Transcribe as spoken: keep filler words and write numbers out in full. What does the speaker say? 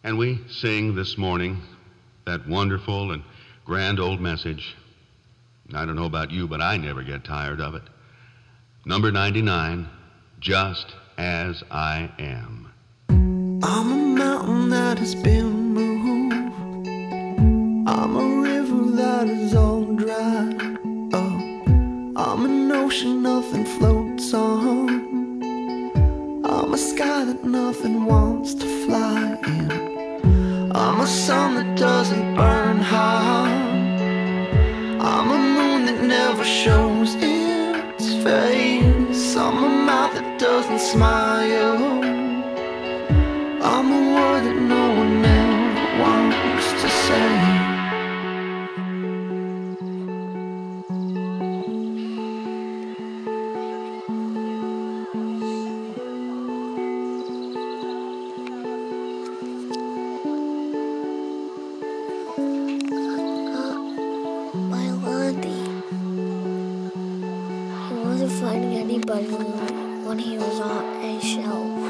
And we sing this morning that wonderful and grand old message. I don't know about you, but I never get tired of it. Number ninety-nine, just as I am. I'm a mountain that has been moved. I'm a river that is all dry up. I'm an ocean nothing floats on. I'm a sky that nothing wants to fly in. I'm a sun that doesn't burn hot. I'm a moon that never shows its face. I'm a mouth that doesn't smile. I'm a word that no one ever wants to say. He wasn't fighting anybody when he was on a shelf.